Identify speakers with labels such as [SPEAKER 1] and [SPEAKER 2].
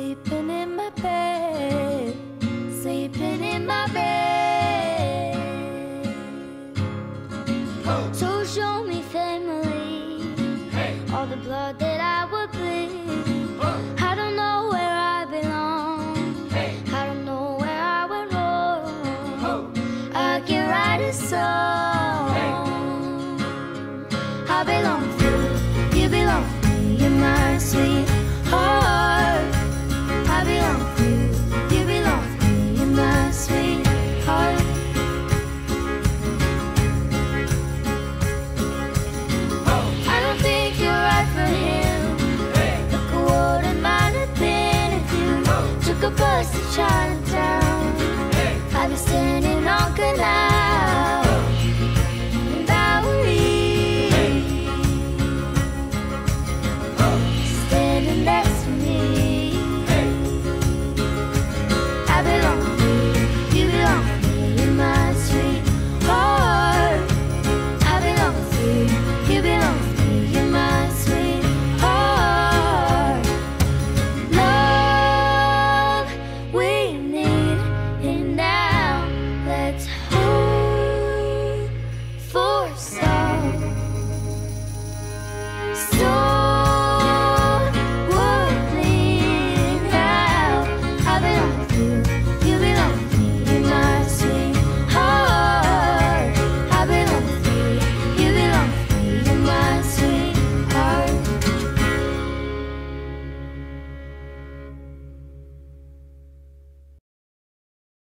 [SPEAKER 1] sleeping in my bed, sleeping in my bed. Oh. So show me family, hey, all the blood that I would bleed. Oh. I don't know where I belong, hey, I don't know where I went wrong. Oh. I can write a song, hey, I belong to you, you belong to me, you're my sweetheart. I belong to you, you belong to me, you're my sweetheart. I don't think you're right for him. Look at what it might have been if you took a bus to Chinatown. I'd be standing on Canal.